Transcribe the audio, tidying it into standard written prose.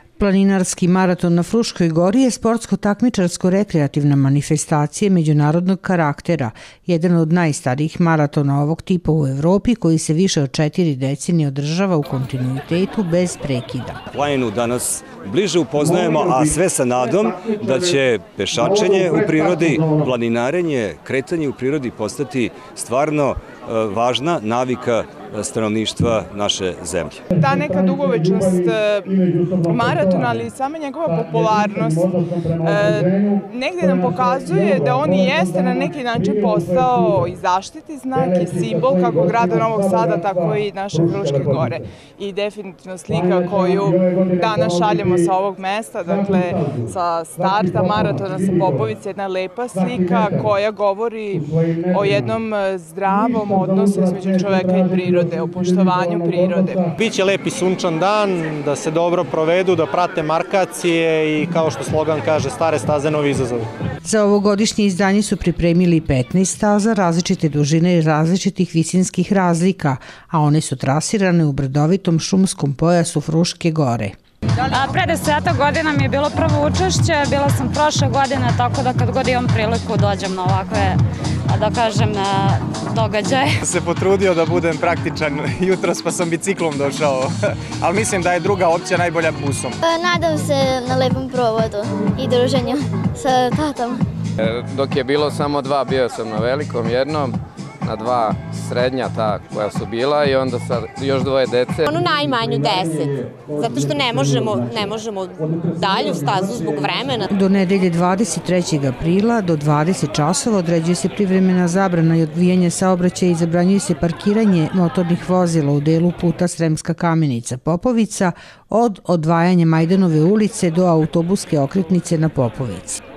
Planinarski maraton na Fruškoj gori je sportsko-takmičarsko-rekreativna manifestacija međunarodnog karaktera, jedan od najstarijih maratona ovog tipa u Evropi koji se više od 4 decenije održava u kontinuitetu bez prekida. Planinu danas bliže upoznajemo, a sve sa nadom da će pešačenje u prirodi, planinarenje, kretanje u prirodi postati stvarno važna navika stanovništva naše zemlje. Ta neka dugovečnost maratona, ali i sama njegova popularnost negdje nam pokazuje da on i jeste na neki način postao i zaštitni znak i simbol kako grada Novog Sada, tako i naše Fruške gore. I definitivno slika koju danas šaljemo sa ovog mesta, dakle sa starta maratona sa Popovice, jedna lepa slika koja govori o jednom zdravom odnosu između čoveka i prirode, o poštovanju prirode. Biće lepi sunčan dan, da se dobro provedu, da prate markacije i kao što slogan kaže, stare staze, novi izazovi. Za ovogodišnje izdanje su pripremili 15 staza različite dužine i različitih visinskih razlika, a one su trasirane u brdovitom šumskom pojasu Fruške gore. Pre 10 godina mi je bilo prvo učešće, bila sam prošle godine, tako da kad god imam priliku dođem na ovakve, da kažem, događaje. Se potrudio da budem praktičan jutros, pa sam biciklom došao, ali mislim da je druga opcija najbolja busom. Nadam se na lepom provodu i druženju sa tatom. Dok je bilo samo 2, bio sam na velikom jednom, na 2 srednja ta koja su bila i onda sa još 2 dece. Onu najmanju 10, zato što ne možemo dalju stazu zbog vremena. Do nedelje 23. aprila do 20 časova određuje se privremena zabrana i odvijanje saobraćaja i zabranjuje se parkiranje motornih vozila u delu puta Sremska Kamenica-Popovica od odvajanja Majdanove ulice do autobuske okretnice na Popovici.